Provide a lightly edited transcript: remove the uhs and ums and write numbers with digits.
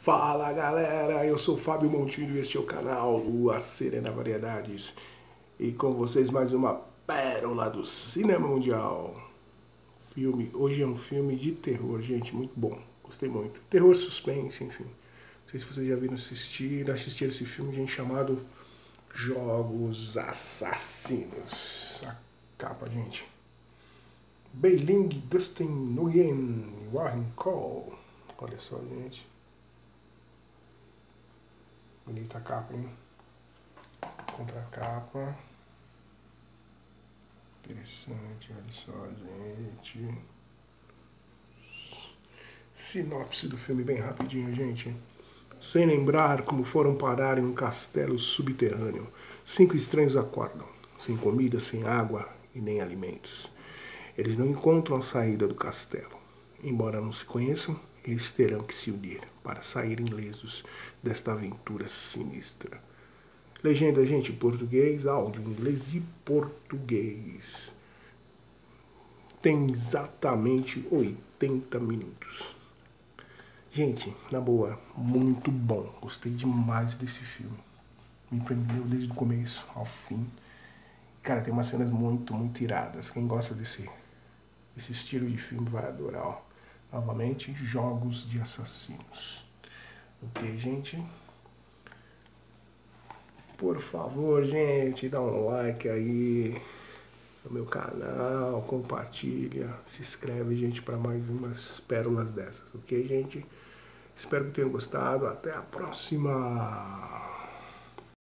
Fala galera, eu sou Fábio Montilho e este é o canal Lua Serena Variedades. E com vocês mais uma pérola do cinema mundial. Hoje é um filme de terror, gente, muito bom, gostei muito. Terror, suspense, enfim. Não sei se vocês já viram assistir esse filme, gente, chamado Jogos Assassinos. A capa, gente. Beiling, Dustin Nguyen, Warren Cole. Olha só, gente. Bonita a capa, hein? Contra a capa. Interessante, olha só, gente. Sinopse do filme bem rapidinho, gente. Sem lembrar como foram parar em um castelo subterrâneo, 5 estranhos acordam, sem comida, sem água e nem alimentos. Eles não encontram a saída do castelo. Embora não se conheçam, eles terão que se unir para saírem ilesos desta aventura sinistra. Legenda, gente, em português, áudio, inglês e português. Tem exatamente 80 minutos. Gente, na boa, muito bom. Gostei demais desse filme. Me prendeu desde o começo ao fim. Cara, tem umas cenas muito iradas. Quem gosta desse estilo de filme vai adorar, ó. Novamente, Jogos de Assassinos. Ok, gente? Por favor, gente, dá um like aí no meu canal, compartilha, se inscreve, gente, para mais umas pérolas dessas, ok, gente? Espero que tenham gostado. Até a próxima!